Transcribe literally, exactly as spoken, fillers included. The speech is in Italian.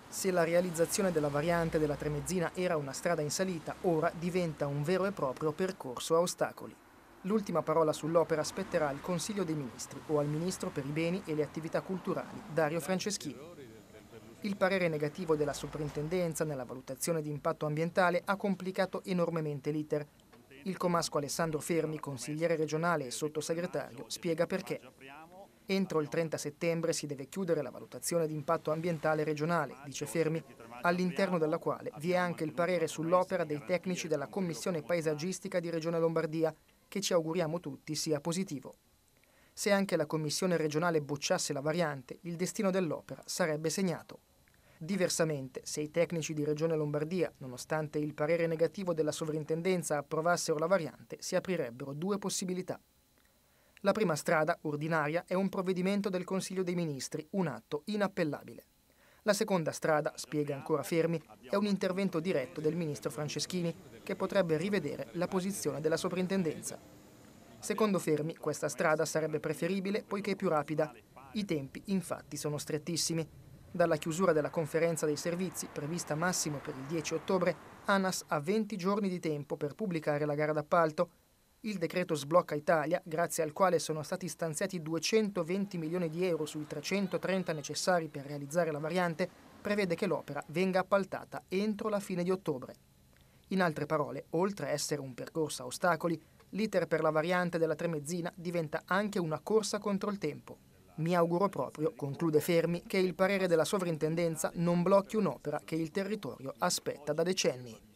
Se la realizzazione della variante della Tremezzina era una strada in salita, ora diventa un vero e proprio percorso a ostacoli. L'ultima parola sull'opera spetterà al Consiglio dei Ministri o al Ministro per i beni e le attività culturali, Dario Franceschini. Il parere negativo della soprintendenza nella valutazione di impatto ambientale ha complicato enormemente l'iter. Il comasco Alessandro Fermi, consigliere regionale e sottosegretario, spiega perché. Entro il trenta settembre si deve chiudere la valutazione di impatto ambientale regionale, dice Fermi, all'interno della quale vi è anche il parere sull'opera dei tecnici della Commissione Paesaggistica di Regione Lombardia, che ci auguriamo tutti sia positivo. Se anche la Commissione regionale bocciasse la variante, il destino dell'opera sarebbe segnato. Diversamente, se i tecnici di Regione Lombardia, nonostante il parere negativo della sovrintendenza, approvassero la variante, si aprirebbero due possibilità. La prima strada, ordinaria, è un provvedimento del Consiglio dei Ministri, un atto inappellabile. La seconda strada, spiega ancora Fermi, è un intervento diretto del ministro Franceschini, che potrebbe rivedere la posizione della soprintendenza. Secondo Fermi, questa strada sarebbe preferibile poiché è più rapida. I tempi, infatti, sono strettissimi. Dalla chiusura della conferenza dei servizi, prevista massimo per il dieci ottobre, ANAS ha venti giorni di tempo per pubblicare la gara d'appalto. Il decreto Sblocca Italia, grazie al quale sono stati stanziati duecentoventi milioni di euro sui trecentotrenta necessari per realizzare la variante, prevede che l'opera venga appaltata entro la fine di ottobre. In altre parole, oltre a essere un percorso a ostacoli, l'iter per la variante della Tremezzina diventa anche una corsa contro il tempo. Mi auguro proprio, conclude Fermi, che il parere della sovrintendenza non blocchi un'opera che il territorio aspetta da decenni.